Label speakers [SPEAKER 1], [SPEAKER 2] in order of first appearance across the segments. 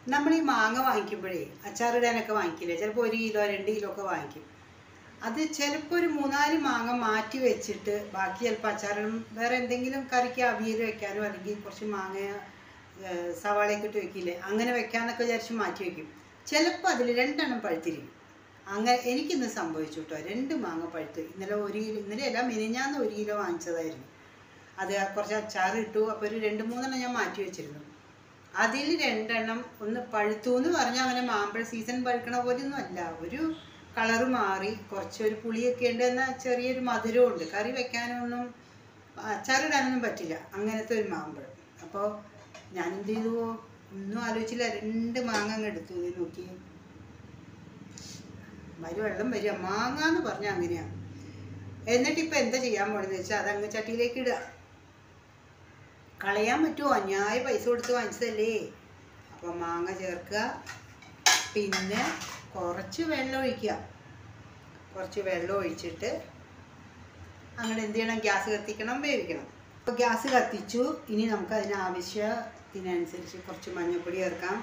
[SPEAKER 1] നമ്മൾ ഈ മാങ്ങ വാങ്ങിക്കുമ്പോഴേ അച്ചാറിടാനൊക്കെ വാങ്ങിക്കില്ലേ, ചിലപ്പോൾ 1 കിലോ 2 കിലോ ഒക്കെ വാങ്ങിക്കും. അത് ചിലപ്പോൾ ഒരു 3-4 മാങ്ങ മാറ്റി വെച്ചിട്ട് ബാക്കി ചിലപ്പോൾ അച്ചാറിടും. വേറെ എന്തെങ്കിലും കറിക്ക് അവിയൽ വെക്കാനോ അല്ലെങ്കിൽ കുറച്ച് മാങ്ങ സവാളയൊക്കെ ഇട്ട് വെക്കില്ലേ, അങ്ങനെ വെക്കാനൊക്കെ വിചാരിച്ച് മാറ്റി വയ്ക്കും. ചിലപ്പോൾ അതിൽ 2 എണ്ണം പഴുത്തിരിക്കും. അങ്ങനെ എനിക്കിന്ന് സംഭവിച്ചു കേട്ടോ. 2 മാങ്ങ പഴുത്ത്. ഇന്നലെ 1 കിലോ, ഇന്നലെ എല്ലാം മിനിഞ്ഞാന്ന് 1 കിലോ വാങ്ങിച്ചതായിരുന്നു. അത് കുറച്ച് അച്ചാർ ഇട്ടു. അപ്പോൾ ഒരു 2-3 എണ്ണം ഞാൻ മാറ്റി വെച്ചിരുന്നു. അതിൽ 2 എണ്ണം ഒന്ന് പഴുത്തു എന്ന് പറഞ്ഞാൽ അങ്ങനെ മാമ്പഴ സീസൺ പഴുക്കണ പോലെയൊന്നും അല്ല. ഒരു കളറ് മാറി, കുറച്ചൊരു പുളിയൊക്കെ ഉണ്ട്, എന്നാൽ ചെറിയൊരു മധുരവും ഉണ്ട്. കറി വെക്കാനൊന്നും അച്ചാറിടാനൊന്നും പറ്റില്ല, അങ്ങനത്തെ ഒരു മാമ്പഴം. അപ്പോൾ ഞാനെന്ത് ചെയ്തു, ഒന്നും ആലോചിച്ചില്ല, 2 മാങ്ങ അങ്ങ് എടുത്തു. ഇത് നോക്കി, വെള്ളം വരിക. മാങ്ങ എന്ന് പറഞ്ഞാൽ അങ്ങനെയാണ്. എന്നിട്ടിപ്പോൾ എന്താ ചെയ്യാൻ പോണെന്ന് വെച്ചാൽ അതങ്ങ് ചട്ടിയിലേക്ക് ഇടുക. കളയാൻ പറ്റുമോ? അന്യായ പൈസ കൊടുത്ത് വാങ്ങിച്ചതല്ലേ. അപ്പോൾ മാങ്ങ ചേർക്കുക, പിന്നെ കുറച്ച് വെള്ളം ഒഴിക്കുക. കുറച്ച് വെള്ളം ഒഴിച്ചിട്ട് അങ്ങനെ എന്ത് ചെയ്യണം, ഗ്യാസ് കത്തിക്കണം, വേവിക്കണം. അപ്പോൾ ഗ്യാസ് കത്തിച്ചു. ഇനി നമുക്ക് അതിനാവശ്യത്തിനനുസരിച്ച് കുറച്ച് മഞ്ഞൾപ്പൊടി ചേർക്കാം.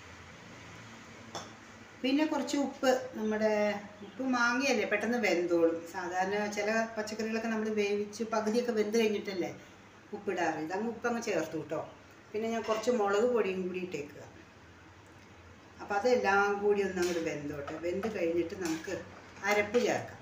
[SPEAKER 1] പിന്നെ കുറച്ച് ഉപ്പ്. നമ്മുടെ ഉപ്പ് മാങ്ങയല്ലേ, പെട്ടെന്ന് വെന്തോളും. സാധാരണ ചില പച്ചക്കറികളൊക്കെ നമ്മൾ വേവിച്ച് പകുതിയൊക്കെ വെന്ത് കഴിഞ്ഞിട്ടല്ലേ ഉപ്പിടാറ്. ഇതങ്ങ് ഉപ്പങ്ങ് ചേർത്തു കേട്ടോ. പിന്നെ ഞാൻ കുറച്ച് മുളക് പൊടിയും കൂടി ഇട്ടേക്കുക. അപ്പോൾ അതെല്ലാം കൂടി ഒന്ന് അങ്ങോട്ട് വെന്തോട്ടെ. വെന്ത് കഴിഞ്ഞിട്ട് നമുക്ക് അരപ്പ് ചേർക്കാം.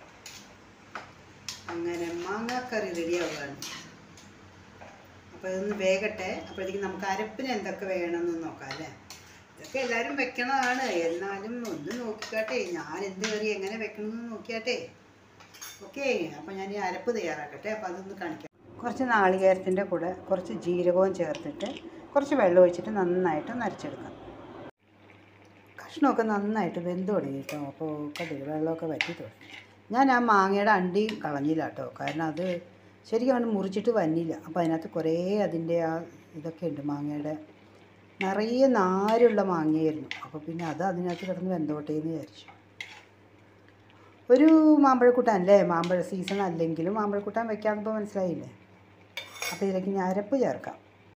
[SPEAKER 1] അങ്ങനെ മാങ്ങാക്കറി റെഡിയാവുകയാണ്. അപ്പോൾ ഇതൊന്ന് വേകട്ടെ. അപ്പോഴത്തേക്കും നമുക്ക് അരപ്പിന് എന്തൊക്കെ വേണമെന്ന് നോക്കാം അല്ലേ. ഇതൊക്കെ എല്ലാവരും വെക്കണതാണ്, എന്നാലും ഒന്ന് നോക്കിക്കാട്ടെ, ഞാൻ എന്ത് കറി എങ്ങനെ വെക്കണമെന്ന് നോക്കിയാട്ടെ. ഓക്കെ, അപ്പോൾ ഞാൻ ഈ അരപ്പ് തയ്യാറാക്കട്ടെ. അപ്പോൾ അതൊന്ന് കാണിക്കാം. കുറച്ച് നാളികേരത്തിൻ്റെ കൂടെ കുറച്ച് ജീരകവും ചേർത്തിട്ട് കുറച്ച് വെള്ളം ഒഴിച്ചിട്ട് നന്നായിട്ട് നരച്ചെടുക്കാം. കഷ്ണമൊക്കെ നന്നായിട്ട് വെന്ത് തുടങ്ങി കേട്ടോ. അപ്പോൾ കടുക് വെള്ളമൊക്കെ വറ്റി തുടങ്ങി. ഞാൻ ആ മാങ്ങയുടെ അണ്ടി കളഞ്ഞില്ല കേട്ടോ, കാരണം അത് ശരിക്കും അങ്ങോട്ട് മുറിച്ചിട്ട് വന്നില്ല. അപ്പോൾ അതിനകത്ത് കുറേ അതിൻ്റെ ആ ഇതൊക്കെ ഉണ്ട്, മാങ്ങയുടെ നിറയെ നാരുള്ള മാങ്ങയായിരുന്നു. അപ്പോൾ പിന്നെ അത് അതിനകത്ത് കിടന്ന് വെന്തോട്ടേ എന്ന് വിചാരിച്ചു. ഒരു മാമ്പഴക്കൂട്ടാൻ അല്ലേ, മാമ്പഴ സീസൺ അല്ലെങ്കിലും മാമ്പഴക്കൂട്ടാൻ വെക്കാമെന്നിപ്പോൾ മനസ്സിലായില്ലേ. അപ്പോൾ ഇതിലേക്ക് ഞാൻ അരപ്പ് ചേർക്കാം.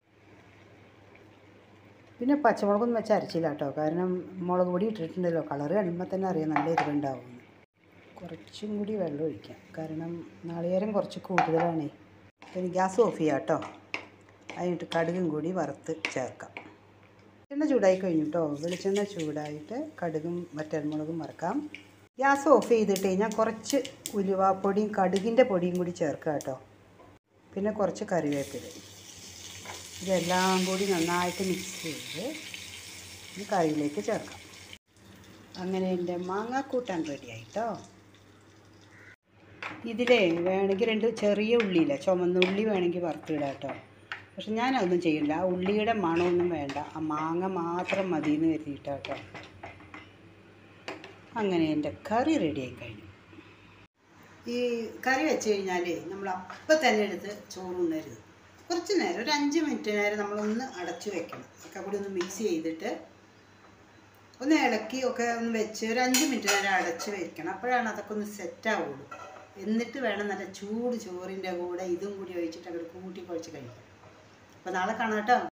[SPEAKER 1] പിന്നെ പച്ചമുളകൊന്നും വെച്ച് അരച്ചില്ല കേട്ടോ, കാരണം മുളക് പൊടി ഇട്ടിട്ടുണ്ടല്ലോ. കളറ് കഴിയുമ്പോൾ തന്നെ അറിയാം നല്ല എരിവുണ്ടാവും. കുറച്ചും കൂടി വെള്ളം ഒഴിക്കാം, കാരണം നാളികേരം കുറച്ച് കൂടുതലാണേ. പിന്നെ ഗ്യാസ് ഓഫ് ചെയ്യാം കേട്ടോ. അതിനിട്ട് കടുകും കൂടി വറുത്ത് ചേർക്കാം. വെളിച്ചെണ്ണ ചൂടായി കഴിഞ്ഞു കേട്ടോ. വെളിച്ചെണ്ണ ചൂടായിട്ട് കടുകും വറ്റൽമുളകും വറുക്കാം. ഗ്യാസ് ഓഫ് ചെയ്തിട്ട് ഞാൻ കുറച്ച് ഉലുവാപ്പൊടിയും കടുകിൻ്റെ പൊടിയും കൂടി ചേർക്കാം കേട്ടോ. പിന്നെ കുറച്ച് കറിവേപ്പില. ഇതെല്ലാം കൂടി നന്നായിട്ട് മിക്സ് ചെയ്ത് ഈ കറിയിലേക്ക് ചേർക്കാം. അങ്ങനെ എൻ്റെ മാങ്ങാക്കൂട്ടാൻ റെഡിയായിട്ടോ. ഇതിലേ വേണമെങ്കിൽ 2 ചെറിയ ഉള്ളിയില്ല, ചുമന്ന ഉള്ളി വേണമെങ്കിൽ വറുത്തിടാം കേട്ടോ. പക്ഷെ ഞാനതൊന്നും ചെയ്യില്ല. ആ ഉള്ളിയുടെ മണമൊന്നും വേണ്ട, ആ മാങ്ങ മാത്രം മതി എന്ന് കരുതിയിട്ടാണ് കേട്ടോ. അങ്ങനെ എൻ്റെ കറി റെഡിയായി കഴിഞ്ഞു. ഈ കറി വെച്ച് കഴിഞ്ഞാൽ നമ്മൾ അപ്പം തന്നെ എടുത്ത് ചോറുണ്ണരുത്. കുറച്ച് നേരം, ഒരു 5 മിനിറ്റ് നേരം നമ്മളൊന്ന് അടച്ചു വെക്കണം. ഒക്കെ കൂടി ഒന്ന് മിക്സ് ചെയ്തിട്ട് ഒന്ന് ഇളക്കി ഒക്കെ ഒന്ന് വെച്ച് ഒരു 5 മിനിറ്റ് നേരം അടച്ച് വെക്കണം. അപ്പോഴാണ് അതൊക്കെ ഒന്ന് സെറ്റാവുള്ളൂ. എന്നിട്ട് വേണം നല്ല ചൂട് ചോറിൻ്റെ കൂടെ ഇതും കൂടി ഒഴിച്ചിട്ട് അങ്ങോട്ട് കൂട്ടി കുഴച്ച് കഴിക്കാം. അപ്പോൾ നാളെ കാണാം കേട്ടോ.